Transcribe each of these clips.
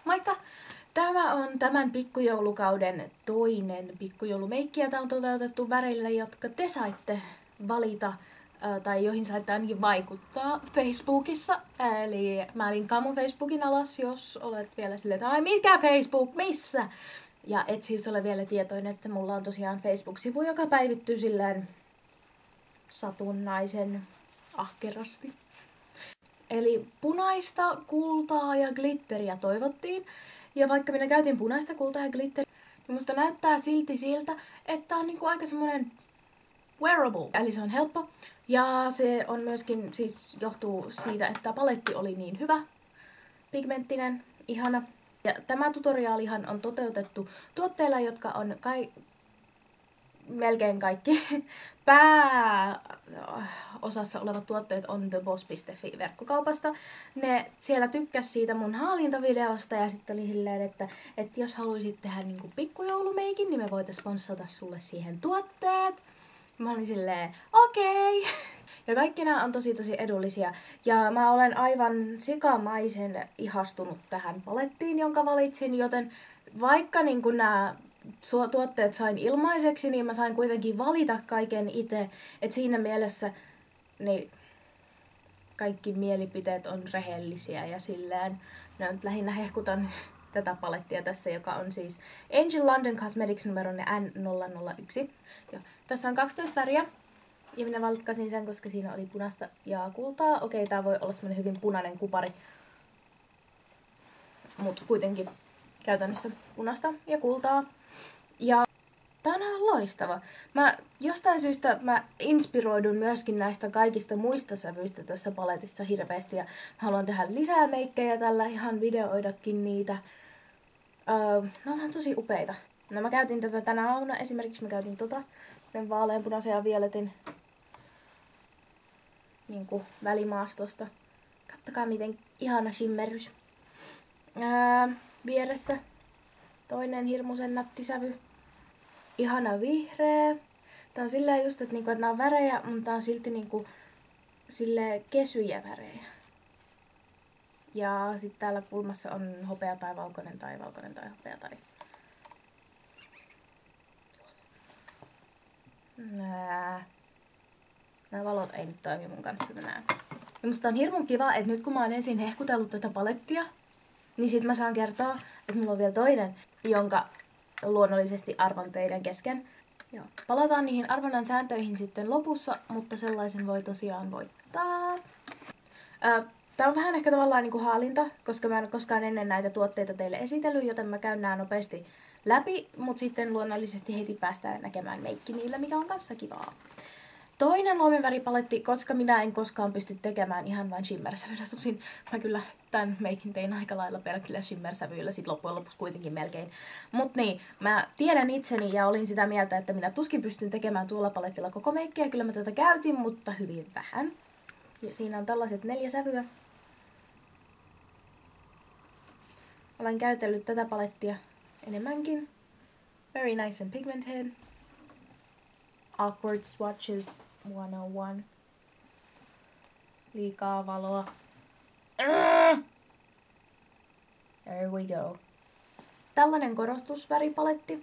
Moikka! Tämä on tämän pikkujoulukauden toinen pikkujoulumeikki ja tämä on toteutettu väreillä, jotka te saitte valita tai joihin saitte ainakin vaikuttaa Facebookissa. Eli mä linkkaan mun Facebookin alas, jos olet vielä silleen, että ai mikä Facebook, missä? Ja et siis ole vielä tietoinen, että mulla on tosiaan Facebook-sivu, joka päivittyy silleen satunnaisen ahkerasti. Eli punaista, kultaa ja glitteriä toivottiin. Ja vaikka minä käytin punaista, kultaa ja glitteriä, niin musta näyttää silti siltä, että on niinku aika semmonen wearable. Eli se on helppo. Ja se on myöskin, siis johtuu siitä, että paletti oli niin hyvä, pigmenttinen, ihana. Ja tämä tutoriaalihan on toteutettu tuotteilla, jotka on melkein kaikki pääosassa olevat tuotteet on theboss.fi verkkokaupasta. Ne siellä tykkäs siitä mun haalintavideosta ja sitten oli silleen, että jos haluaisit tehdä niinku pikkujoulumeikin, niin me voitais sponssata sulle siihen tuotteet. Mä olin silleen, okei. Ja kaikki nämä on tosi edullisia. Ja mä olen aivan sikamaisen ihastunut tähän palettiin, jonka valitsin, joten vaikka niinku nämä tuotteet sain ilmaiseksi, niin mä sain kuitenkin valita kaiken itse. Et siinä mielessä niin kaikki mielipiteet on rehellisiä ja silleen. No, lähinnä hehkutan tätä palettia tässä, joka on siis Angel London Cosmetics numeronne N001. Ja tässä on 12 väriä. Ja minä valkkasin sen, koska siinä oli punaista ja kultaa. Okei, tää voi olla semmonen hyvin punainen kupari. Mut kuitenkin käytännössä punaista ja kultaa. Ja tää on ihan loistava. Jostain syystä mä inspiroidun myöskin näistä kaikista muista sävyistä tässä paletissa hirveästi. Ja mä haluan tehdä lisää meikkejä tällä, ihan videoidakin niitä. Ne on tosi upeita. No mä käytin tätä tänä aamuna. Esimerkiksi mä käytin sen vaaleanpunaisen ja violetin niinku välimaastosta. Kattokaa miten ihana shimmerys. Vieressä toinen hirmuisen nätti sävy. Ihana vihreä. Tää on silleen just, että nää on värejä, mutta tää on silti silleen kesyjä värejä. Ja sit täällä kulmassa on hopea tai valkoinen tai valkoinen tai hopea tai... Nämä valot ei nyt toimi mun kanssa tänään. Ja musta on hirmun kiva, että nyt kun mä oon ensin hehkutellut tätä palettia, niin sit mä saan kertoa, että mulla on vielä toinen, jonka luonnollisesti arvon teidän kesken. Joo. Palataan niihin arvonnan sääntöihin sitten lopussa, mutta sellaisen voi tosiaan voittaa. Tää on vähän ehkä tavallaan niinku haalinta, koska mä en ole koskaan ennen näitä tuotteita teille esitellyt, joten mä käyn nää nopeasti läpi, mutta sitten luonnollisesti heti päästään näkemään meikki niillä, mikä on kanssa kivaa. Toinen luomiväripaletti, koska minä en koskaan pysty tekemään ihan vain shimmersävyillä. Tosin mä kyllä tämän meikin tein aika lailla pelkillä shimmersävyillä, sit loppujen lopuksi kuitenkin melkein. Mut niin, mä tiedän itseni ja olin sitä mieltä, että minä tuskin pystyn tekemään tuolla palettilla koko meikkiä. Kyllä mä tätä käytin, mutta hyvin vähän. Ja siinä on tällaiset 4 sävyä. Olen käytellyt tätä palettia enemmänkin. Very nice and pigmented. Awkward Swatches 101. Liikaa valoa. There we go. Tällainen korostusväripaletti.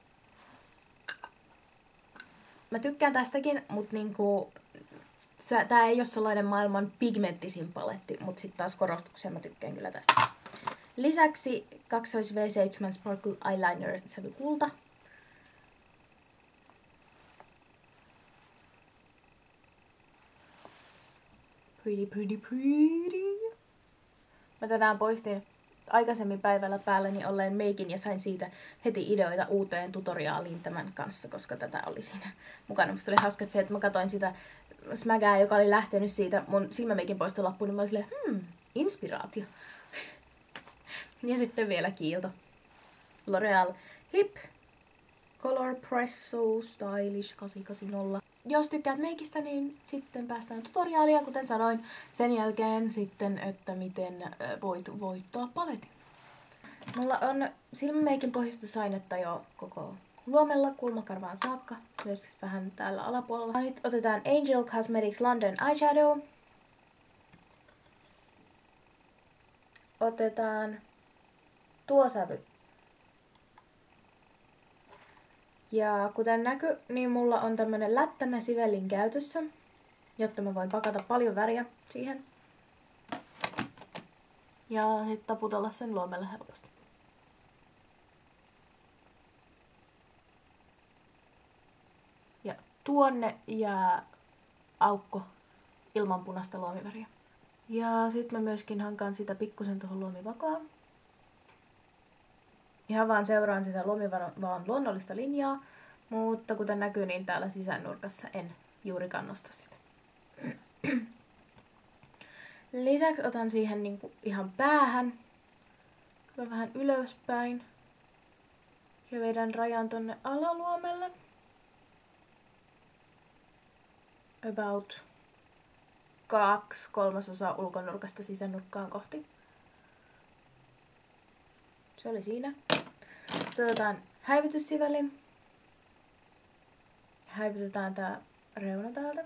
Mä tykkään tästäkin, mut niinku... Tää ei oo sellainen maailman pigmenttisin paletti, mut sit taas korostukseen mä tykkään kyllä tästä. Lisäksi 2V7 Sparkle Eyeliner sävy kulta. Pretty. Mä tänään poistin aikaisemmin päivällä päälläni olleen meikin ja sain siitä heti ideoita uuteen tutoriaaliin tämän kanssa, koska tätä oli siinä mukana. Musta oli hauska se, että mä katsoin sitä smägää, joka oli lähtenyt siitä mun silmämeikin poistolappuun, niin mä olin silleen, inspiraatio. Ja sitten vielä kiilto. L'Oreal Hip Color Presso Stylish 880. Jos tykkäät meikistä, niin sitten päästään tutoriaalia, kuten sanoin. Sen jälkeen sitten, että miten voit voittaa paletin. Mulla on silmämeikin pohjustusainetta jo koko luomella kulmakarvaan saakka. Myös vähän täällä alapuolella. Nyt otetaan Angel Cosmetics London Eyeshadow. Otetaan tuo sävy. Ja kuten näkyy, niin mulla on tämmönen lättänä sivellin käytössä, jotta mä voin pakata paljon väriä siihen. Ja sitten taputella sen luomelle helposti. Ja tuonne jää aukko ilman punaista luomiväriä. Ja sit mä myöskin hankaan sitä pikkusen tuohon luomivakaan. Ihan vaan seuraan sitä luomivaan luonnollista linjaa, mutta kuten näkyy, niin täällä sisänurkassa en juurikaan nosta sitä. Lisäksi otan siihen niinku ihan päähän, vähän ylöspäin ja vedän rajan tonne alaluomelle. About 2/3 ulkonurkasta sisänurkkaan kohti. Se oli siinä. Sitten otetaan häivytyssiväli. Häivytetään tää reuna täältä.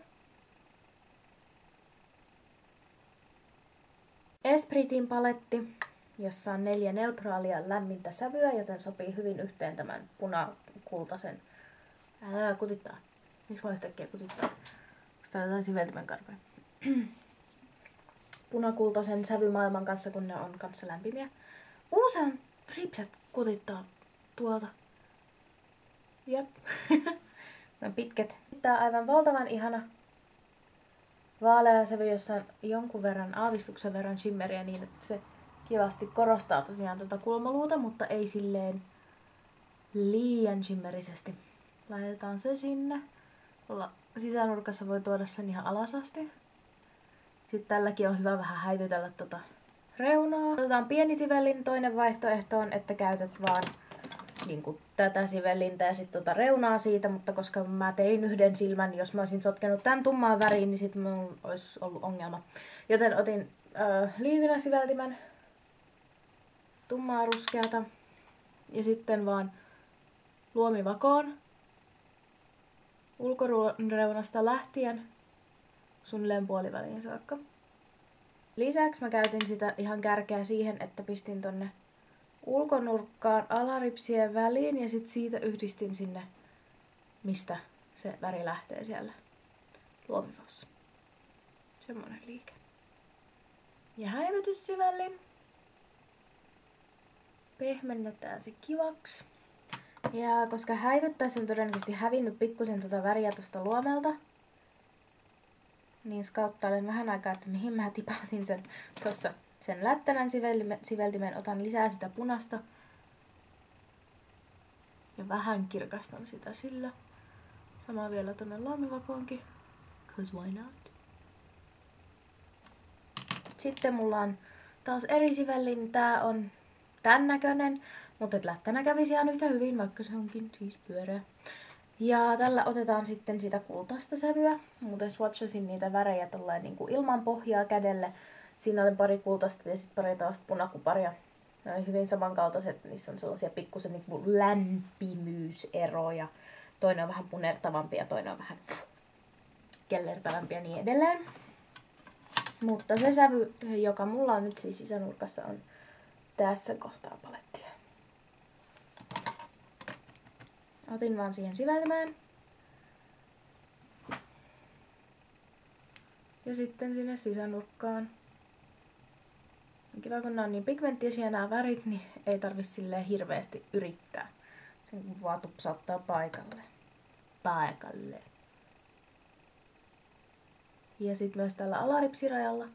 Espritin paletti, jossa on 4 neutraalia lämmintä sävyä, joten sopii hyvin yhteen tämän punakultaisen. Älä kutittaa. Miksi mä yhtäkkiä kutittaa? Koska tää on siveltimen karpeen. Punakultaisen sävymaailman kanssa, kun ne on kanssa lämpimiä. Se on ripset kutittaa tuolta. Jep. Ne on pitkät. Tää on aivan valtavan ihana vaalea sävy, jossa on jonkun verran, aavistuksen verran shimmeriä niin, että se kivasti korostaa tosiaan tuota kulmaluuta, mutta ei silleen liian shimmerisesti. Laitetaan se sinne. Sisänurkassa voi tuoda sen ihan alas asti. Sitten tälläkin on hyvä vähän häivytellä tuota reunaa. Otetaan pieni sivellin. Toinen vaihtoehto on, että käytät vaan niin tätä sivellintä ja sitten tuota reunaa siitä, mutta koska mä tein yhden silmän, jos mä olisin sotkenut tän tummaan väriin, niin sitten mulla olisi ollut ongelma. Joten otin liikynäsiveltimen, tummaa ruskeata ja sitten vaan luomivakoon ulkoreunasta lähtien suunnilleen puoliväliin saakka. Lisäksi mä käytin sitä ihan kärkeä siihen, että pistin tonne ulkonurkkaan alaripsien väliin ja sit siitä yhdistin sinne, mistä se väri lähtee siellä luomivassa. Semmonen liike. Ja häivytyssivällin. Pehmennetään se kivaksi. Ja koska häivyttäessä on todennäköisesti hävinnyt pikkusen tuota väriä tosta luomelta, niin skauttailen vähän aikaa, että mihin mä tipautin sen tossa sen lättänän siveltimen. Otan lisää sitä punasta. Ja vähän kirkastan sitä sillä. Sama vielä tonne luomivakoonkin. 'Cause why not? Sitten mulla on taas eri sivellin. Tää on tän näköinen, mutta lättänä kävisi ihan yhtä hyvin, vaikka se onkin siis pyöreä. Ja tällä otetaan sitten sitä kultaista sävyä. Muuten swatchasin niitä värejä tolleen niinku ilman pohjaa kädelle. Siinä oli pari kultaista ja sitten pari tällaista punakuparia. Ne oli hyvin samankaltaiset. Niissä on sellaisia pikkusen niinku lämpimyyseroja. Toinen on vähän punertavampi ja toinen on vähän kellertavampi ja niin edelleen. Mutta se sävy, joka mulla on nyt siis sisänurkassa, on tässä kohtaa palettia. Otin vaan siihen siveltimään. Ja sitten sinne sisänurkkaan. On kiva, kun nämä on niin pigmenttisiä nämä värit, niin ei tarvitse silleen hirveästi yrittää. Sen vaan tupsauttaa paikalle. Ja sitten myös tällä alaripsirajalla.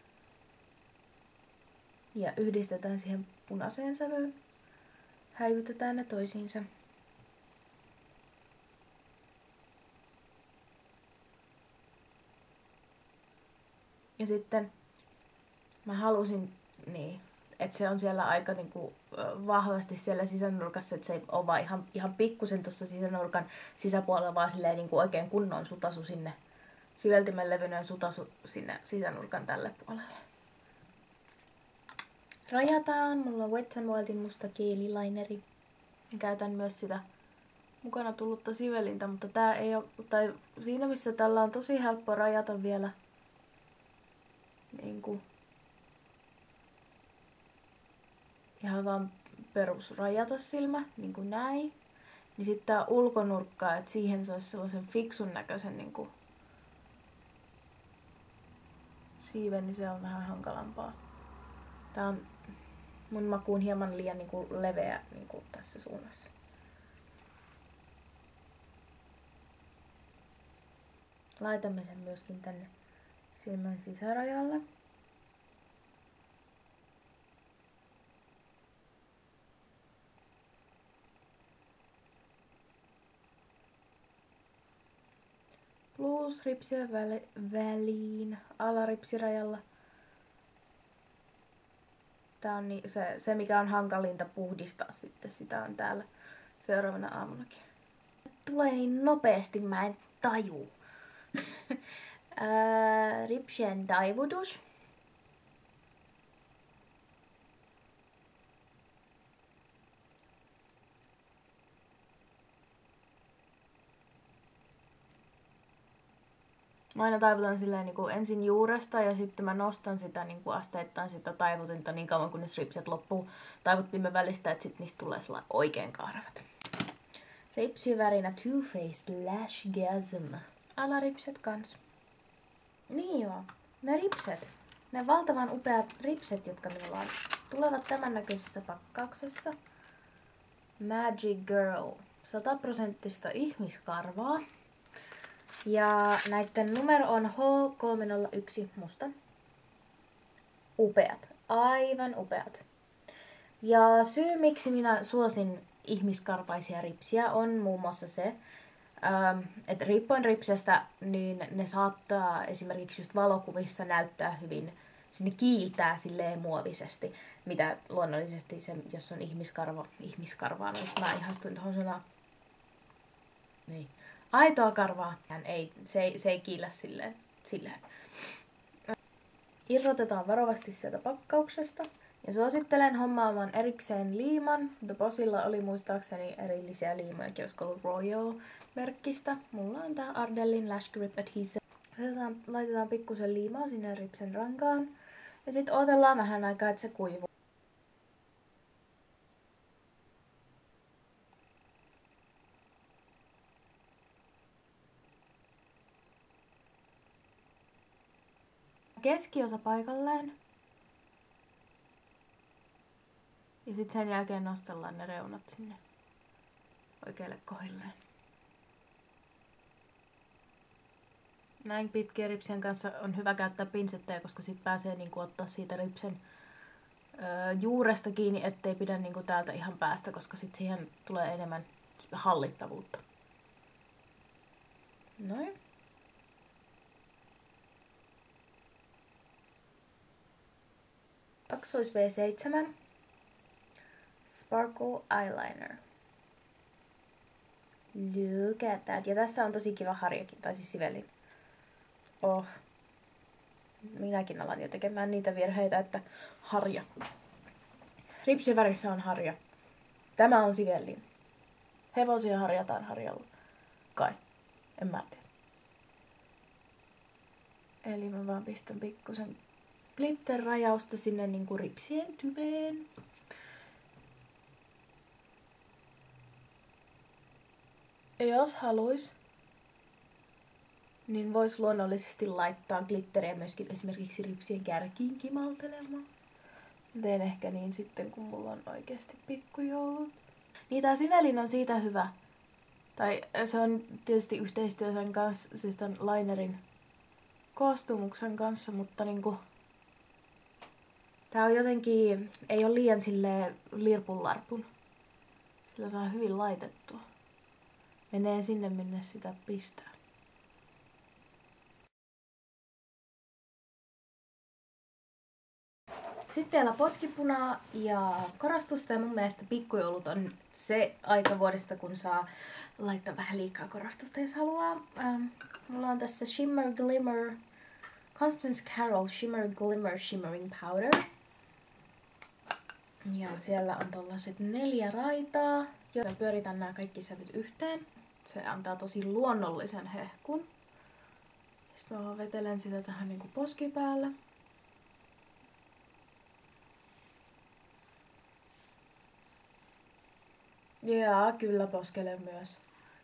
Ja yhdistetään siihen punaiseen sävyyn. Häivytetään ne toisiinsa. Ja sitten mä halusin, niin, että se on siellä aika niinku, vahvasti siellä sisänurkassa, että se ei ole vaan ihan pikkusen tuossa sisänurkan sisäpuolella, vaan silleen niinku oikein kunnon sutasu sinne siveltimen levyinen sutasu sinne sisänurkan tälle puolelle. Rajataan. Mulla on Wet n Wildin musta keelilineri. Käytän myös sitä mukana tullutta sivelintä, mutta tää ei ole, tai siinä missä tällä on tosi helppo rajata vielä niinku ihan vaan perusrajata silmä, niin kuin näin. Niin sitten tää ulkonurkka, että siihen saisi sellaisen fiksun näköisen niinku siiven, niin se on vähän hankalampaa. Tää on mun makuun hieman liian niinku leveä niinku tässä suunnassa. Laitamme sen myöskin tänne silmän sisärajalle. Plus ripsien väliin alaripsirajalla. Tää on se, mikä on hankalinta puhdistaa sitten. Sitä on täällä seuraavana aamunakin. Tulee niin nopeasti, mä en taju. Ripsien taivutus. Mä aina taivutan silleen niin kuin ensin juuresta ja sitten mä nostan sitä niin kuin asteittain sitä taivutinta niin kauan kunnes ripset loppuu taivuttimen välistä, että sit niistä tulee sellainen oikein kahravat. Ripsivärinä Too Faced Lashgasm. Alaripset kans. Niin joo, ne ripset. Ne valtavan upeat ripset, jotka minulla on, tulevat tämän näköisessä pakkauksessa. Magic Girl. 100% ihmiskarvaa. Ja näiden numero on H301 musta. Upeat. Aivan upeat. Ja syy miksi minä suosin ihmiskarvaisia ripsiä on muun muassa se, että riippuen ripsestä, niin ne saattaa esimerkiksi just valokuvissa näyttää hyvin, sinne kiiltää silleen muovisesti, mitä luonnollisesti se, jos on ihmiskarvaa, niin mä ihastuin tuohon sanaan. Niin. Aitoa karvaa. Se ei kiillä silleen. Irrotetaan varovasti sieltä pakkauksesta. Ja suosittelen hommaamaan erikseen liiman. The Bossilla oli muistaakseni erillisiä liimoja, olisiko ollut Royal-merkkistä. Mulla on tää Ardellin Lash Grip Adhesive. Laitetaan pikkusen liimaa sinne ripsen rankaan. Ja sit odotellaan vähän aikaa, että se kuivuu. Keskiosa paikalleen. Ja sitten sen jälkeen nostellaan ne reunat sinne oikealle kohdilleen. Näin pitkien ripsien kanssa on hyvä käyttää pinsettejä, koska sit pääsee niinku ottaa siitä ripsen juuresta kiinni, ettei pidä niinku täältä ihan päästä, koska sit siihen tulee enemmän hallittavuutta. Noin. Kaksois V7. Sparkle Eyeliner. Look at that. Ja tässä on tosi kiva harjakin, tai siis sivellin. Oh. Minäkin alan jo tekemään niitä virheitä, että harja. Ripsin värissä on harja. Tämä on sivellin. Hevosia harjataan harjalla. Kai. En mä tiedä. Eli mä vaan pistän pikkusen glitter-rajausta sinne niinku ripsien tyveen. Ja jos haluis, niin vois luonnollisesti laittaa glitteriä myöskin esimerkiksi ripsien kärkiin kimaltelemaan. Teen ehkä niin sitten, kun mulla on oikeasti pikkujoulut. Niin tää sivelin on siitä hyvä. Tai se on tietysti yhteistyö sen kanssa, siis tämän linerin koostumuksen kanssa, mutta niinku tää on jotenkin, ei ole liian silleen lirpunlarpun. Sillä saa hyvin laitettua. Menee sinne, minne sitä pistää. Sitten teillä poskipunaa ja korostusta, ja mun mielestä pikkujoulut on se aika vuodesta, kun saa laittaa vähän liikaa korostusta, jos haluaa. Mulla on tässä Shimmer Glimmer, Constance Carroll Shimmer Glimmer Shimmering Powder. Ja siellä on tällaiset 4 raitaa, joita pyöritän nämä kaikki sävyt yhteen. Se antaa tosi luonnollisen hehkun. Sitten mä vaan vetelen sitä tähän niinku poskipäällä. Jaa, kyllä poskelle myös.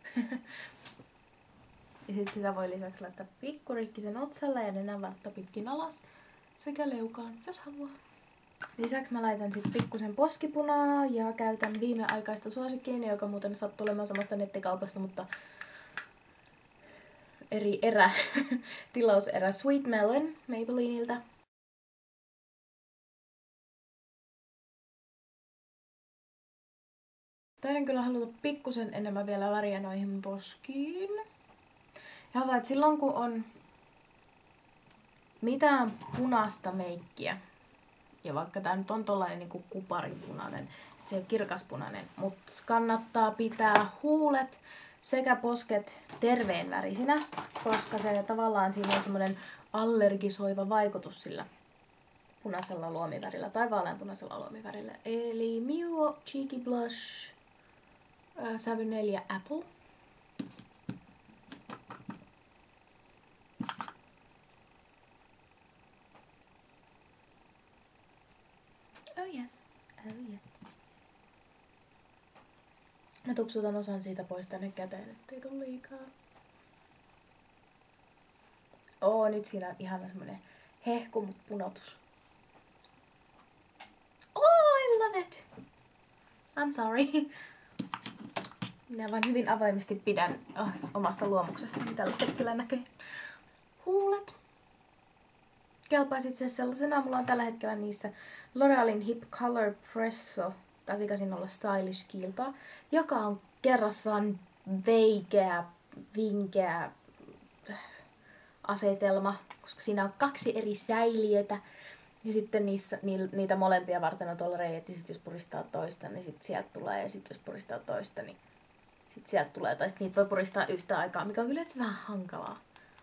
Ja sit sitä voi lisäksi laittaa pikkuriikkisen otsalle ja nenänvartta pitkin alas sekä leukaan, jos haluaa. Lisäksi mä laitan sit pikkusen poskipunaa ja käytän viimeaikaista suosikkiini, joka muuten sattuu olemaan samasta nettikaupasta, mutta eri erä, tilauserä Sweet Melon Maybellineltä. Taidan kyllä haluta pikkusen enemmän vielä väriä noihin poskiin. Ja havaat, silloin kun on mitään punaista meikkiä, ja vaikka tää nyt on tollanen niinku kuparipunainen, se ei ole kirkaspunainen, mutta kannattaa pitää huulet sekä posket terveen värisinä, koska se tavallaan siinä on semmoinen allergisoiva vaikutus sillä punaisella luomivärillä tai vaaleanpunaisella luomivärillä. Eli Miu Cheeky Blush sävy 4 Apple. Oh yes, oh yes. Mä tupsutan osan siitä pois tänne käteen, ettei tuu liikaa. Nyt siinä on ihana semmonen hehkumut punotus. Oh, I love it! I'm sorry. Minä vaan hyvin avoimesti pidän omasta luomuksesta, mitä tällä hetkellä näkee. Huulet. Kelpaisit se sellaisena. Mulla on tällä hetkellä niissä L'Orealin Hip Color Presso 880 Stylish kiiltoa, joka on kerrassaan veikeä, vinkeä asetelma, koska siinä on 2 eri säiliötä. Ja sitten niitä molempia varten on tuolla reijät, ja sit jos puristaa toista, niin sit sieltä tulee, ja sit jos puristaa toista, niin sit sieltä tulee. Tai sit niitä voi puristaa yhtä aikaa, mikä on kyllä itse vähän hankalaa.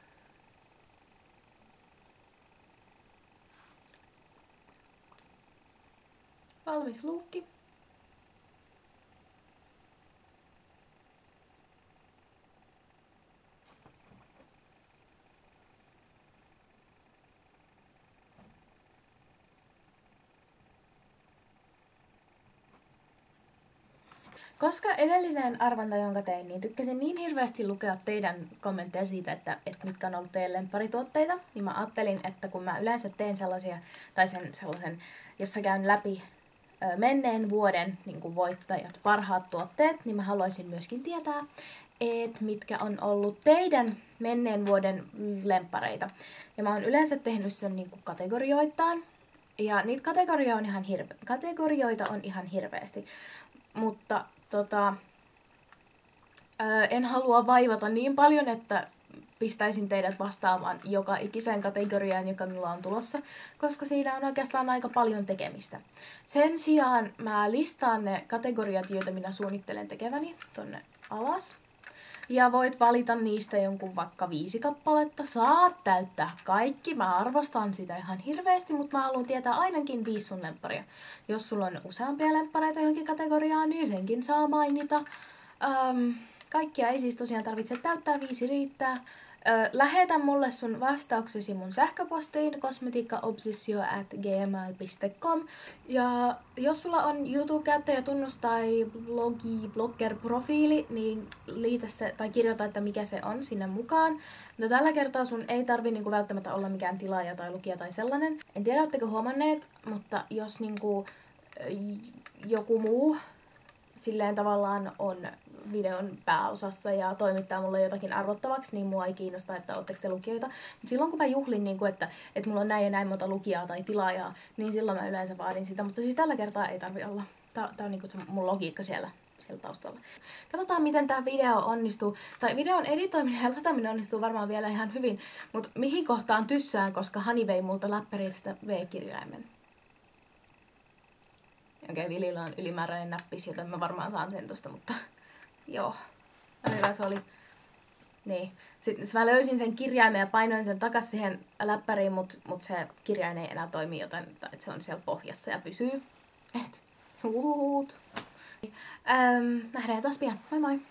Valmis luukki. Koska edellinen arvonta, jonka tein, niin tykkäsin niin hirveästi lukea teidän kommentteja siitä, että mitkä on ollut teidän lempparituotteita, niin mä ajattelin, että kun mä yleensä teen sellaisia, tai sellaisen, jossa käyn läpi menneen vuoden niin kuin voittajat, parhaat tuotteet, niin mä haluaisin myöskin tietää, että mitkä on ollut teidän menneen vuoden lemppareita. Ja mä oon yleensä tehnyt sen niin kuin kategorioittain, ja niitä kategorioita on ihan hirveästi. Mutta en halua vaivata niin paljon, että pistäisin teidät vastaamaan joka ikiseen kategoriaan, joka minulla on tulossa, koska siinä on oikeastaan aika paljon tekemistä. Sen sijaan mä listaan ne kategoriat, joita minä suunnittelen tekeväni tonne alas. Ja voit valita niistä jonkun vaikka 5 kappaletta. Saat täyttää kaikki. Mä arvostan sitä ihan hirveästi, mutta mä haluan tietää ainakin 5 sun lempparia. Jos sulla on useampia lemppareita johonkin kategoriaan, niin senkin saa mainita. Kaikkia ei siis tosiaan tarvitse täyttää, 5 riittää. Lähetä mulle sun vastauksesi mun sähköpostiin cosmeticaobsessio@gmail.com. Ja jos sulla on YouTube-käyttäjätunnus tai blogger-profiili, niin liitä se tai kirjoita, että mikä se on sinne mukaan. No, tällä kertaa sun ei tarvi välttämättä olla mikään tilaaja tai lukija tai sellainen. En tiedä, ootteko huomanneet, mutta jos joku muu silleen tavallaan on videon pääosassa ja toimittaa mulle jotakin arvottavaksi, niin mua ei kiinnosta, että ootteko te lukijoita. Mutta silloin kun mä juhlin, että mulla on näin ja näin monta lukijaa tai tilaajaa, niin silloin mä yleensä vaadin sitä. Mutta siis tällä kertaa ei tarvi olla. Tää on se mun logiikka siellä taustalla. Katsotaan, miten tää video onnistuu. Tai videon editoiminen ja lataaminen onnistuu varmaan vielä ihan hyvin. Mutta mihin kohtaan tyssään, koska Hani vei multa läppäristä V-kirjaimen. Okei, Vilillä on ylimääräinen näppis, joten mä varmaan saan sen tosta, mutta joo. Välillä se oli. Niin. Sitten mä löysin sen kirjaimen ja painoin sen takas siihen läppäriin, mut se kirjain ei enää toimi, joten se on siellä pohjassa ja pysyy. Nähdään taas pian. Moi moi!